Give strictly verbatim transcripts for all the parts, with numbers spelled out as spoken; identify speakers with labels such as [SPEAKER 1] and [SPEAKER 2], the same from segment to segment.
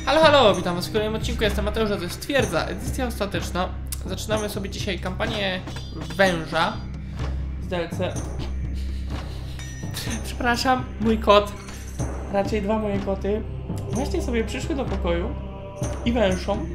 [SPEAKER 1] Halo, halo, witam was w kolejnym odcinku, jestem Mateusz, a to jest Twierdza, edycja ostateczna. Zaczynamy sobie dzisiaj kampanię Węża z D L C. Przepraszam, mój kot, raczej dwa moje koty, właśnie sobie przyszły do pokoju i węszą.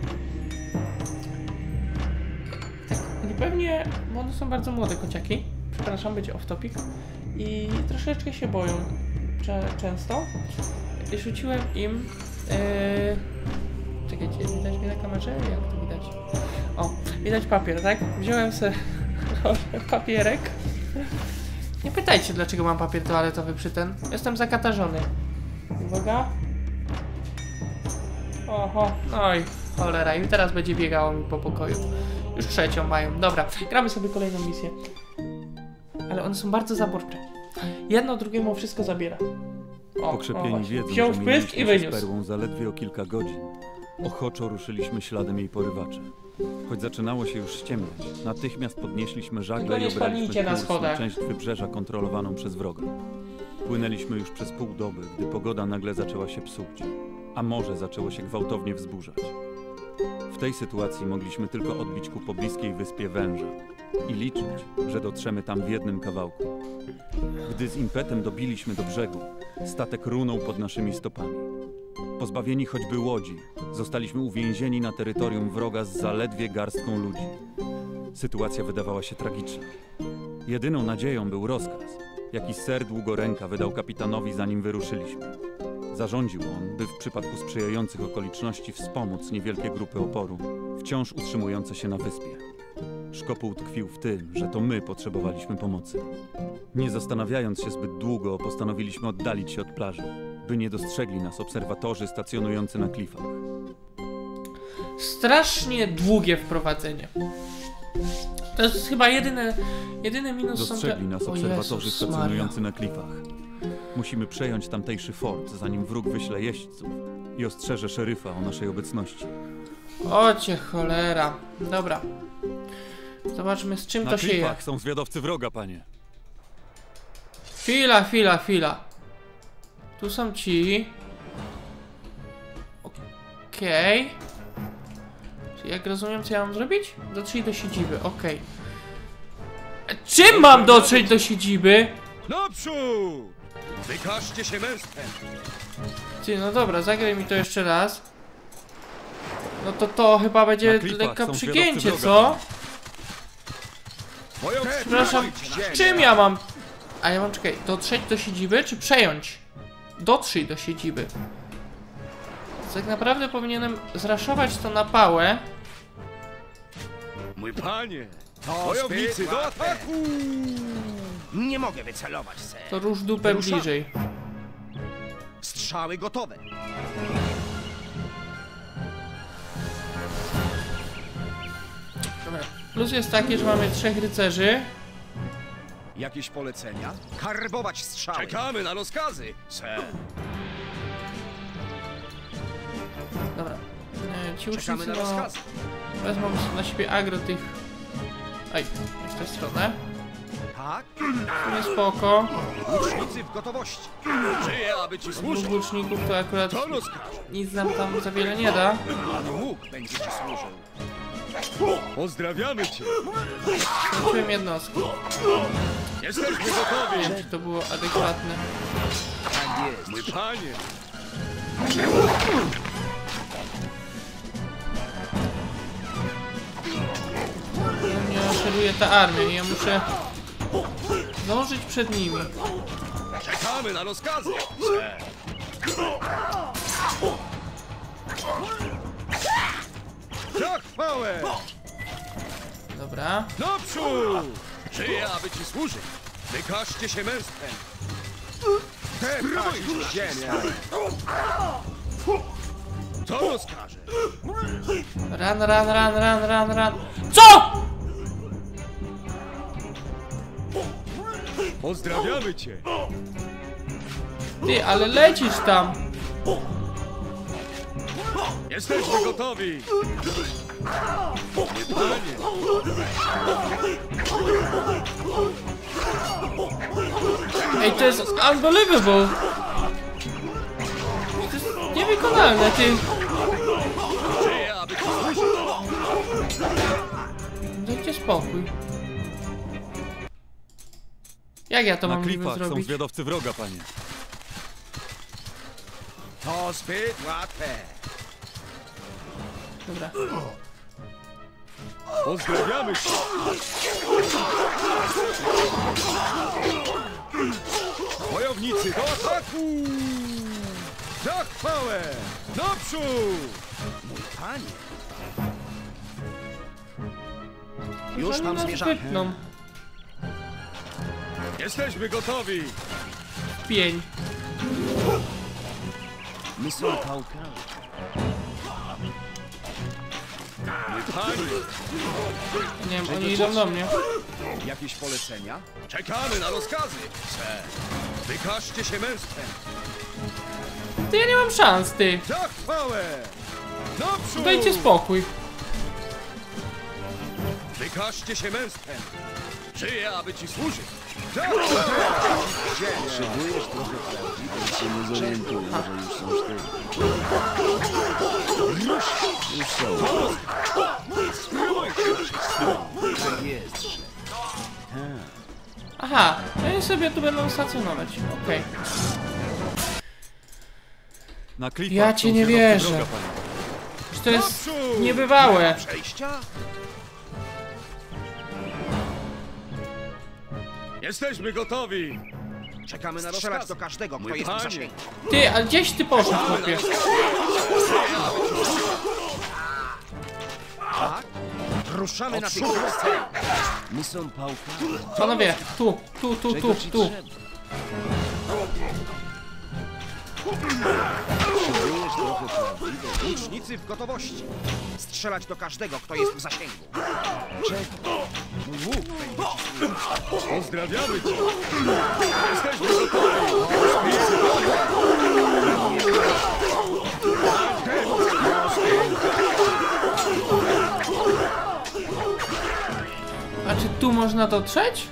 [SPEAKER 1] Tak, niepewnie, bo one są bardzo młode kociaki, przepraszam, będzie off topic, i troszeczkę się boją cze często. Rzuciłem im... Yy... Czekajcie, widać mnie na kamerze? Jak to widać? O, widać papier, tak? Wziąłem sobie papierek. Nie pytajcie, dlaczego mam papier toaletowy przy ten. Jestem zakatarzony. Uwaga. Oho, no i cholera, i teraz będzie biegało mi po pokoju. Już trzecią mają. Dobra, gramy sobie kolejną misję. Ale one są bardzo zaborcze. Jedno drugiemu wszystko zabiera. O,
[SPEAKER 2] Pokrzepieni
[SPEAKER 1] o,
[SPEAKER 2] wiedzą,
[SPEAKER 1] wziął
[SPEAKER 2] że
[SPEAKER 1] wpysk i
[SPEAKER 2] minęliśmy się
[SPEAKER 1] wyniósł.
[SPEAKER 2] z Perłą zaledwie o kilka godzin. Ochoczo ruszyliśmy śladem jej porywaczy. Choć zaczynało się już ściemniać, natychmiast podnieśliśmy żagle
[SPEAKER 1] Tylko
[SPEAKER 2] i
[SPEAKER 1] nie
[SPEAKER 2] obraliśmy
[SPEAKER 1] spadnijcie na
[SPEAKER 2] kurs na
[SPEAKER 1] schodach.
[SPEAKER 2] część wybrzeża kontrolowaną przez wroga. Płynęliśmy już przez pół doby, gdy pogoda nagle zaczęła się psuć, a morze zaczęło się gwałtownie wzburzać. W tej sytuacji mogliśmy tylko odbić ku pobliskiej wyspie Węża i liczyć, że dotrzemy tam w jednym kawałku. Gdy z impetem dobiliśmy do brzegu, statek runął pod naszymi stopami. Pozbawieni choćby łodzi, zostaliśmy uwięzieni na terytorium wroga z zaledwie garstką ludzi. Sytuacja wydawała się tragiczna. Jedyną nadzieją był rozkaz, jaki ser Długoręka wydał kapitanowi, zanim wyruszyliśmy. Zarządził on, by w przypadku sprzyjających okoliczności wspomóc niewielkie grupy oporu, wciąż utrzymujące się na wyspie. Szkopuł tkwił w tym, że to my potrzebowaliśmy pomocy. Nie zastanawiając się zbyt długo, postanowiliśmy oddalić się od plaży, by nie dostrzegli nas obserwatorzy stacjonujący na klifach.
[SPEAKER 1] Strasznie długie wprowadzenie. To jest chyba jedyny, jedyny minus.
[SPEAKER 2] Dostrzegli
[SPEAKER 1] są te...
[SPEAKER 2] nas
[SPEAKER 1] O
[SPEAKER 2] obserwatorzy
[SPEAKER 1] Jezus
[SPEAKER 2] stacjonujący
[SPEAKER 1] Maria.
[SPEAKER 2] na klifach. Musimy przejąć tamtejszy fort, zanim wróg wyśle jeźdźców i ostrzeże szeryfa o naszej obecności.
[SPEAKER 1] O cię cholera. Dobra. Zobaczmy, z czym
[SPEAKER 2] Na
[SPEAKER 1] to się je.
[SPEAKER 2] klifach są zwiadowcy wroga, panie.
[SPEAKER 1] Chwila, chwila, chwila. Tu są ci. Okej. Okay. Jak rozumiem, co ja mam zrobić? Dotrzeć do siedziby, okej. Okay. Czym mam dotrzeć do siedziby?
[SPEAKER 3] Naprzód! Wykażcie się męstwem!
[SPEAKER 1] Ty, no dobra, zagraj mi to jeszcze raz. No to to chyba będzie lekko
[SPEAKER 2] są
[SPEAKER 1] przygięcie,
[SPEAKER 2] zwiadowcy
[SPEAKER 1] co?
[SPEAKER 3] Moją
[SPEAKER 1] Przepraszam, czym ja mam? A ja mam, czekaj, dotrzeć do siedziby, czy przejąć? Dotrzyj do siedziby. Tak naprawdę powinienem zraszować to na pałę.
[SPEAKER 3] Mój panie! Wojownicy do ataku!
[SPEAKER 4] Nie mogę wycelować, ser.
[SPEAKER 1] To rusz dupę
[SPEAKER 4] Wyruszamy.
[SPEAKER 1] bliżej.
[SPEAKER 4] Strzały gotowe.
[SPEAKER 1] Dobra. Plus jest taki, że mamy trzech rycerzy.
[SPEAKER 4] Jakieś polecenia? Karbować strzały.
[SPEAKER 3] Czekamy na rozkazy!
[SPEAKER 4] Ser.
[SPEAKER 1] Dobra. E, ci
[SPEAKER 4] Czekamy
[SPEAKER 1] ucznicy
[SPEAKER 4] na
[SPEAKER 1] no,
[SPEAKER 4] rozkazy.
[SPEAKER 1] wezmą na siebie agro tych... Oj, w tę stronę.
[SPEAKER 4] Tak?
[SPEAKER 1] Tu jest spoko.
[SPEAKER 4] Łucznicy w gotowości.
[SPEAKER 3] Żyję, aby ci
[SPEAKER 1] Dwóch
[SPEAKER 3] służyć!
[SPEAKER 1] łuczników to akurat
[SPEAKER 3] To rozkaz!
[SPEAKER 1] nic nam tam za wiele nie da.
[SPEAKER 4] Pan łuk będzie ci służył.
[SPEAKER 3] Pozdrawiamy cię!
[SPEAKER 1] Skończyłem jednostki.
[SPEAKER 3] Jesteśmy
[SPEAKER 1] Nie
[SPEAKER 3] gotowi!
[SPEAKER 1] wiem, czy to było adekwatne.
[SPEAKER 4] Tak jest.
[SPEAKER 3] Mój panie!
[SPEAKER 1] Mnie szeruje ta armia i ja muszę zdążyć przed nimi.
[SPEAKER 3] Czekamy na rozkazy! Za chwałę!
[SPEAKER 1] Dobra.
[SPEAKER 3] Naprzód! Żyję, aby ci służyć! Wykażcie się męstwem!
[SPEAKER 4] Tracisz ziemię.
[SPEAKER 3] Co rozkaże?
[SPEAKER 1] Ran, ran, ran, ran, ran, ran. Co?!
[SPEAKER 3] Pozdrawiamy cię!
[SPEAKER 1] Ty, ale lecisz tam.
[SPEAKER 3] Jesteśmy gotowi! Mój panie!
[SPEAKER 1] Ej, to jest unbelievable. To jest niewykonalne, ty. Dajcie spokój. Jak ja to
[SPEAKER 2] Na
[SPEAKER 1] mam niby
[SPEAKER 2] klifach są
[SPEAKER 1] zrobić?
[SPEAKER 2] zwiadowcy wroga, panie.
[SPEAKER 4] To zbyt łatwe.
[SPEAKER 1] Dobra.
[SPEAKER 3] Pozdrawiamy cię! Wojownicy do ataku! Za chwałę! Naprzód!
[SPEAKER 4] Mój panie.
[SPEAKER 1] Już
[SPEAKER 4] Już
[SPEAKER 1] oni
[SPEAKER 4] tam
[SPEAKER 1] nas
[SPEAKER 4] zmierzamy.
[SPEAKER 1] wypną.
[SPEAKER 3] Jesteśmy gotowi!
[SPEAKER 1] Pień.
[SPEAKER 4] My są pałkami.
[SPEAKER 3] Mój panie!
[SPEAKER 1] Nie wiem, oni idą do mnie.
[SPEAKER 4] Jakieś polecenia?
[SPEAKER 3] Czekamy na rozkazy! Sir, wykażcie się męstwem!
[SPEAKER 1] Ty, ja nie mam szans, ty.
[SPEAKER 3] Za chwałę! Naprzód!
[SPEAKER 1] Dajcie spokój.
[SPEAKER 3] Wykażcie się męstwem! Żyję, aby ci służyć! Za
[SPEAKER 5] Potrzebujesz trochę prawdy, bo się nie zorientuję, że już są cztery. Już, już są.
[SPEAKER 4] Tak jest, szef.
[SPEAKER 1] Aha, oni sobie tu będą stacjonować. Okej.
[SPEAKER 2] Na klifach
[SPEAKER 1] Ja
[SPEAKER 2] są
[SPEAKER 1] cię nie
[SPEAKER 2] zwiadowcy
[SPEAKER 1] wierzę.
[SPEAKER 2] wroga, panie.
[SPEAKER 1] Czy to jest niebywałe?
[SPEAKER 4] Przejścia?
[SPEAKER 3] Jesteśmy gotowi!
[SPEAKER 4] Czekamy na
[SPEAKER 3] Strzelać
[SPEAKER 4] rozkaz
[SPEAKER 3] do
[SPEAKER 4] do każdego, kto
[SPEAKER 3] Mój
[SPEAKER 4] jest w
[SPEAKER 3] panie.
[SPEAKER 4] zasięgu.
[SPEAKER 1] Ty, a gdzieś ty poszedł, chłopie?
[SPEAKER 4] Tak? Ruszamy na tych cel.
[SPEAKER 5] My są pałkami.
[SPEAKER 1] Panowie, tu, tu, tu, tu,
[SPEAKER 5] Czego ci
[SPEAKER 1] tu.
[SPEAKER 5] trzeba? Potrzebujesz trochę prawdy,
[SPEAKER 4] Łucznicy w gotowości. Strzelać do każdego, kto jest w zasięgu.
[SPEAKER 5] czekaj.
[SPEAKER 4] Mój łuk będzie ci służyć.
[SPEAKER 3] Pozdrawiamy cię! Jesteśmy gotowi!
[SPEAKER 1] A czy tu można dotrzeć?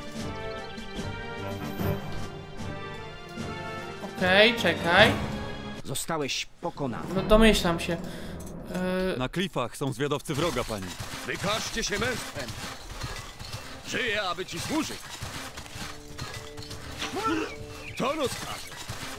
[SPEAKER 1] Okej, czekaj.
[SPEAKER 4] Zostałeś pokonany.
[SPEAKER 1] No domyślam się. Yy,
[SPEAKER 2] Na klifach są zwiadowcy wroga, panie.
[SPEAKER 3] Wykażcie się męstwem! Żyję, aby ci służyć! To rozkaże!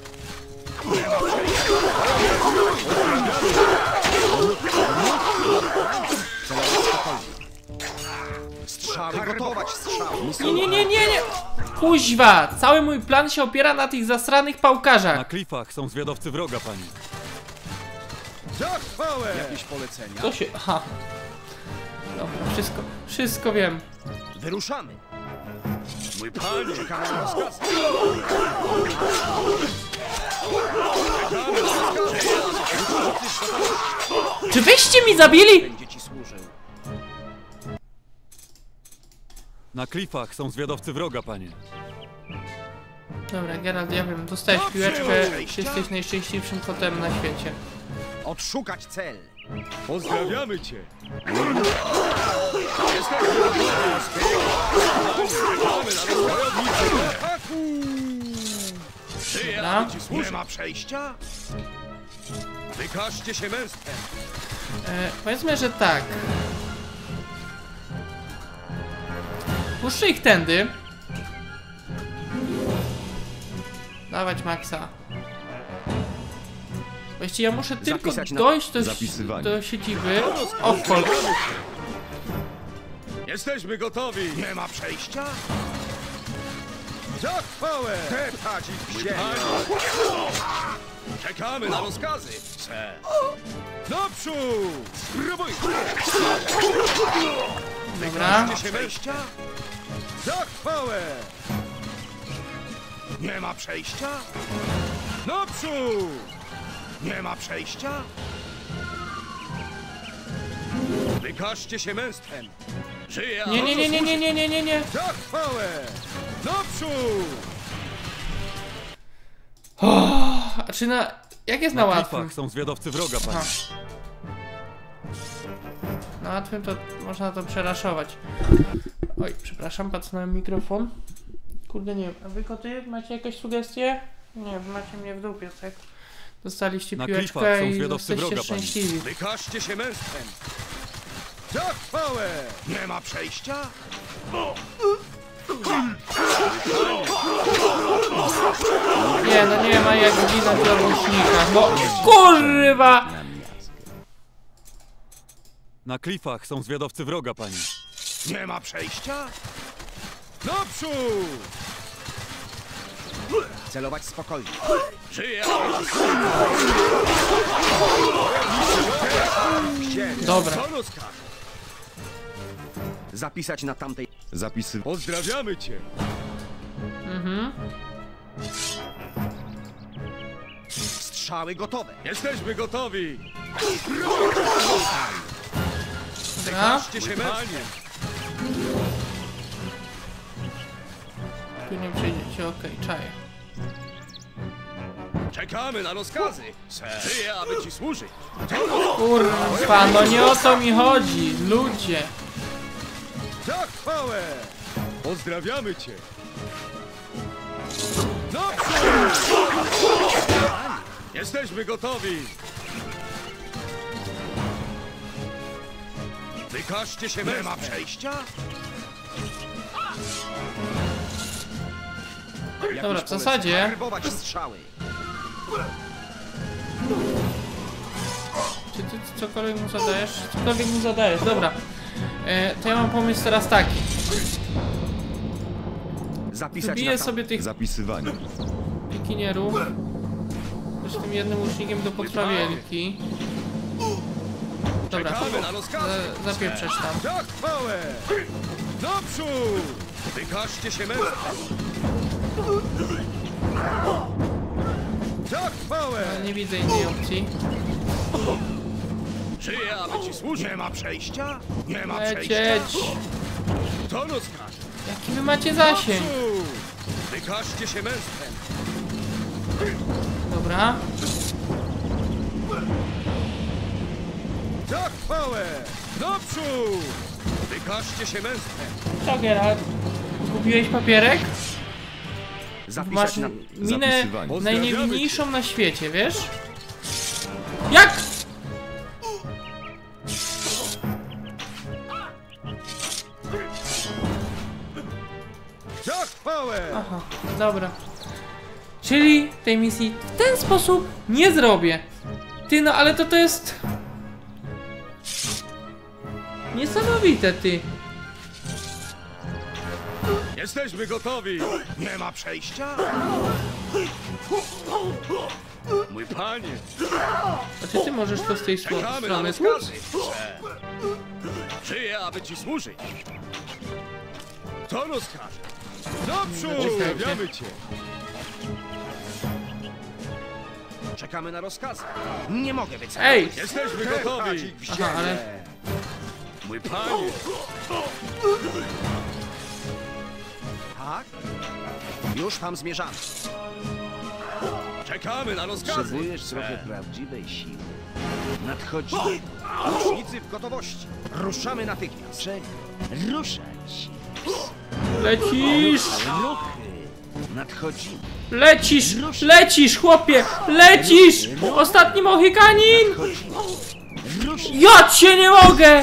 [SPEAKER 4] Strzały gotować strzały.
[SPEAKER 1] nie, nie, nie, nie, nie! Kuźwa! Cały mój plan się opiera na tych zasranych
[SPEAKER 2] Na
[SPEAKER 1] pałkarzach.
[SPEAKER 2] klifach są zwiadowcy wroga, panie.
[SPEAKER 3] Za chwałę!
[SPEAKER 4] Jakieś polecenia?
[SPEAKER 1] To się... Aha. Dobra, wszystko, wszystko wiem.
[SPEAKER 4] Wyruszamy.
[SPEAKER 3] Mój panie!
[SPEAKER 4] Czekamy na rozkaz.
[SPEAKER 3] Czekamy na rozkazy!
[SPEAKER 1] Czy wyście mi zabili?
[SPEAKER 4] Będzie ci służył.
[SPEAKER 2] Na klifach są zwiadowcy wroga, panie.
[SPEAKER 1] Dobra, Geralt, ja wiem, dostałeś piłeczkę, jesteś najszczęśliwszym kotem na świecie.
[SPEAKER 4] Odszukać cel.
[SPEAKER 3] Pozdrawiamy cię! Jesteśmy gotowi! Czekamy na rozwojownicy do ataku! Żyję,
[SPEAKER 1] Dobra.
[SPEAKER 3] aby ci
[SPEAKER 4] Nie
[SPEAKER 3] służyć!
[SPEAKER 4] ma przejścia?
[SPEAKER 3] Wykażcie się męstwem!
[SPEAKER 1] E, powiedzmy, że tak. Puszczę ich tędy. Dawać Maxa. Właściwie ja muszę tylko
[SPEAKER 4] Zapisać na-
[SPEAKER 1] dojść do,
[SPEAKER 5] Zapisywanie.
[SPEAKER 1] do siedziby. O, kol.
[SPEAKER 3] Jesteśmy gotowi!
[SPEAKER 4] Nie ma przejścia?
[SPEAKER 3] Za chwałę!
[SPEAKER 4] Deptać ich w
[SPEAKER 3] Mój
[SPEAKER 4] ziemię.
[SPEAKER 3] panie! Czekamy na rozkazy! Sir. Naprzód! Spróbuj!
[SPEAKER 1] Dobra.
[SPEAKER 3] Wykażcie się męstwem!
[SPEAKER 4] Przejścia?
[SPEAKER 3] Za chwałę!
[SPEAKER 4] Nie ma przejścia?
[SPEAKER 3] Naprzód!
[SPEAKER 4] Nie ma przejścia?
[SPEAKER 3] Wykażcie się męstwem! Żyję,
[SPEAKER 1] Nie, nie, nie, nie, nie, nie, nie, nie, nie.
[SPEAKER 3] Za chwałę! Naprzód!
[SPEAKER 1] A czy na... Jak jest na
[SPEAKER 2] Na
[SPEAKER 1] łatwym?
[SPEAKER 2] klifach są zwiadowcy wroga, panie.
[SPEAKER 1] Aha. Na łatwym to można to przeraszować. Oj, przepraszam, pacnąłem mikrofon. Kurde, nie wiem. A wy koty macie jakieś sugestie? Nie, wy macie mnie w dupie, tak? Dostaliście
[SPEAKER 2] Na klifach
[SPEAKER 1] piłeczkę
[SPEAKER 2] są
[SPEAKER 1] i
[SPEAKER 2] zwiadowcy
[SPEAKER 1] jesteście
[SPEAKER 2] wroga, panie.
[SPEAKER 1] szczęśliwi.
[SPEAKER 3] Wykażcie się męstwem! Za chwałę!
[SPEAKER 4] Nie ma przejścia?
[SPEAKER 1] Nie, no nie ma jak widać w odłącznikach. No kurwa!
[SPEAKER 2] Na klifach są zwiadowcy wroga, panie.
[SPEAKER 4] Nie ma przejścia?
[SPEAKER 3] Naprzód!
[SPEAKER 4] Celować spokojnie.
[SPEAKER 3] Żyje!
[SPEAKER 4] Gdzie?
[SPEAKER 1] Dobra.
[SPEAKER 3] Co rozkaz?
[SPEAKER 4] Zapisać na tamtej...
[SPEAKER 5] Zapisy.
[SPEAKER 3] Pozdrawiamy cię!
[SPEAKER 1] Mhm.
[SPEAKER 4] Strzały gotowe.
[SPEAKER 3] Jesteśmy gotowi!
[SPEAKER 1] Dobra.
[SPEAKER 3] Cię się panie!
[SPEAKER 1] Tu nie przejdziecie, okej, czaję.
[SPEAKER 3] Czekamy na rozkazy! Żyję, aby ci służyć!
[SPEAKER 1] Kurwa, no nie o to mi chodzi, ludzie.
[SPEAKER 3] Za chwałę! Pozdrawiamy cię! Naprzód! Jesteśmy gotowi! Wykażcie się
[SPEAKER 4] Nie ma
[SPEAKER 3] męstwem!
[SPEAKER 4] przejścia?
[SPEAKER 1] Dobra, w zasadzie
[SPEAKER 4] Werbować strzały.
[SPEAKER 1] czy ty cokolwiek mu zadajesz? Cokolwiek mu zadajesz, dobra. E, to ja mam pomysł teraz taki.
[SPEAKER 4] Zapisać
[SPEAKER 1] Wbiję
[SPEAKER 4] na tam...
[SPEAKER 1] sobie tych
[SPEAKER 5] Zapisywanie.
[SPEAKER 1] pikinierów z tym jednym łucznikiem do potrawielki. Dobra,
[SPEAKER 3] Czekamy na rozkazy!
[SPEAKER 1] za, zapieprzasz tam.
[SPEAKER 3] Za chwałę! Naprzód! Wykażcie się męstwem! Za chwałę!
[SPEAKER 1] Ale nie widzę innej opcji.
[SPEAKER 3] Żyję, aby ci służyć!
[SPEAKER 4] Nie ma przejścia? Nie ma przejścia?
[SPEAKER 1] Lecieć!
[SPEAKER 3] To rozkaz!
[SPEAKER 1] Jaki wy macie zasięg?
[SPEAKER 3] Naprzód! Wykażcie się męstwem!
[SPEAKER 1] Dobra.
[SPEAKER 3] Za chwałę! Naprzód! Wykażcie się męstwem!
[SPEAKER 1] Co, Geralt? Zgubiłeś papierek? Masz
[SPEAKER 4] Zapisać na...
[SPEAKER 1] minę
[SPEAKER 5] Zapisywanie.
[SPEAKER 1] najniewinniejszą na świecie, wiesz? Jak?
[SPEAKER 3] Za chwałę!
[SPEAKER 1] Aha, dobra. Czyli tej misji w ten sposób nie zrobię. Ty, no ale to to jest... niesamowite, ty.
[SPEAKER 3] Jesteśmy gotowi!
[SPEAKER 4] Nie ma przejścia?
[SPEAKER 3] Mój panie!
[SPEAKER 1] A czy ty możesz to z tej sło-
[SPEAKER 3] Czekamy na
[SPEAKER 1] strony
[SPEAKER 3] rozkazy!
[SPEAKER 1] tłuc?
[SPEAKER 3] Żyję, aby ci służyć! To rozkaże! Naprzód!
[SPEAKER 1] Czekajcie.
[SPEAKER 3] Pozdrawiamy cię!
[SPEAKER 4] Czekamy na rozkazy. Nie mogę być.
[SPEAKER 1] Ej!
[SPEAKER 3] Jesteśmy gotowi!
[SPEAKER 4] W
[SPEAKER 1] Aha, ale...
[SPEAKER 3] Mój panie!
[SPEAKER 4] Tak? Już tam zmierzamy.
[SPEAKER 3] Czekamy na rozkazy!
[SPEAKER 5] Potrzebujesz trochę prawdziwej siły. Nadchodzimy.
[SPEAKER 4] Łucznicy w gotowości. Ruszamy natychmiast.
[SPEAKER 5] Czego? Ruszać.
[SPEAKER 1] Lecisz!
[SPEAKER 5] Ruchy. Nadchodzimy.
[SPEAKER 1] Lecisz! Lecisz, chłopie! Lecisz! Ostatni Mohikanin!
[SPEAKER 5] Nadchodzimy. Ruszaj.
[SPEAKER 1] Ja cię nie mogę!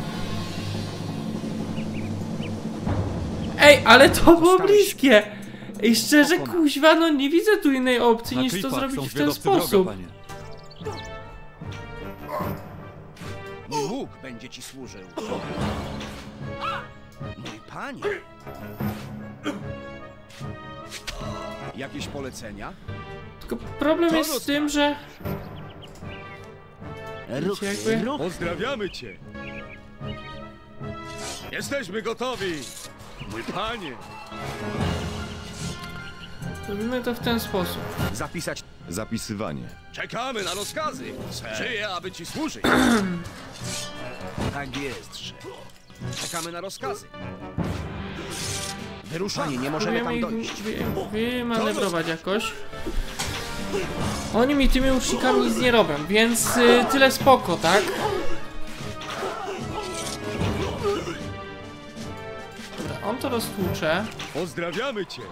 [SPEAKER 1] Ej, ale to było bliskie! Ej, szczerze, kuźwa, no nie widzę tu innej opcji
[SPEAKER 2] Na
[SPEAKER 1] niż to
[SPEAKER 2] klifach
[SPEAKER 1] zrobić
[SPEAKER 2] są
[SPEAKER 1] w ten
[SPEAKER 2] zwiadowcy
[SPEAKER 1] sposób.
[SPEAKER 2] wroga, panie.
[SPEAKER 4] Mój łuk będzie ci służył. Mój panie. Jakieś polecenia?
[SPEAKER 1] Tylko problem jest z tym, że...
[SPEAKER 5] Ruchy.
[SPEAKER 1] jakby-
[SPEAKER 5] Ruchy.
[SPEAKER 3] Pozdrawiamy cię! Jesteśmy gotowi! Mój panie!
[SPEAKER 1] Robimy to w ten sposób.
[SPEAKER 4] Zapisać.
[SPEAKER 5] Zapisywanie.
[SPEAKER 3] Czekamy na rozkazy! Żyję, aby ci służyć!
[SPEAKER 4] Tak jest, szef. Czekamy na rozkazy. Wyruszanie, nie możemy tam
[SPEAKER 1] Próbujemy ich
[SPEAKER 4] dojść.
[SPEAKER 1] wy- wymanewrować jakoś. Oni mi tymi łucznikami nic nie robią, więc y, tyle spoko, tak? Dobra, on to roztłucze.
[SPEAKER 3] Pozdrawiamy cię!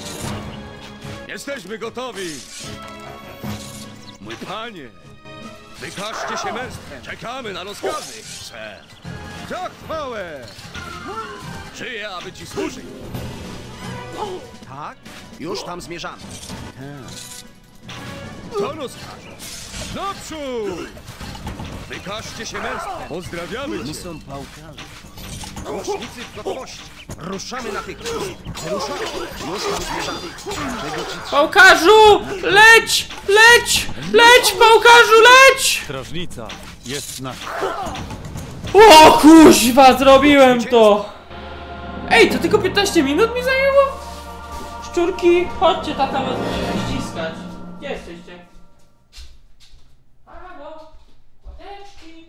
[SPEAKER 3] Jesteśmy gotowi! Mój panie! Wykażcie się męstwem. Czekamy na rozkazy. Ser.
[SPEAKER 4] Za chwałę!
[SPEAKER 3] Żyję, aby ci służyć.
[SPEAKER 4] Tak? Już tam zmierzamy.
[SPEAKER 3] To rozkaże. Naprzód! Wykażcie się męstwem. Pozdrawiamy cię.
[SPEAKER 5] Są pałkarze.
[SPEAKER 4] Łucznicy w gotowości. Ruszamy natychmiast. Ruszamy. Już tam zmierzamy.
[SPEAKER 5] Czego ci
[SPEAKER 1] Pałkarzu! Leć! Leć! Leć, pałkarzu, leć!
[SPEAKER 2] Strażnica jest nasza.
[SPEAKER 1] O kuźwa, zrobiłem to! Ej, to tylko piętnaście minut mi zajęło? Szczurki, chodźcie, tata was musi ściskać. Gdzie jesteście? Halo, koteczki.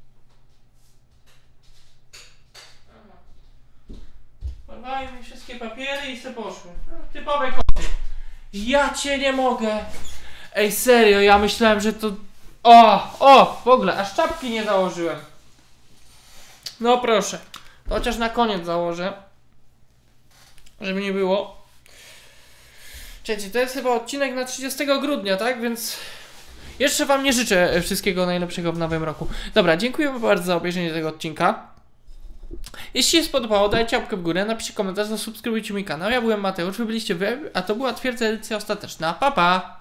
[SPEAKER 1] Porwały mi wszystkie papiery i se poszły. No, typowe koty. Ja cię nie mogę. Ej, serio, ja myślałem, że to... O, o, w ogóle, aż czapki nie założyłem. No proszę, to chociaż na koniec założę, żeby nie było. Czekajcie, to jest chyba odcinek na trzydziestego grudnia, tak? Więc jeszcze wam nie życzę wszystkiego najlepszego w nowym roku. Dobra, dziękuję bardzo za obejrzenie tego odcinka. Jeśli się spodobało, dajcie łapkę w górę, napiszcie komentarz, zasubskrybujcie mój kanał. Ja byłem Mateusz, wy byliście wy, a to była Twierdza Edycja Ostateczna. Pa, pa!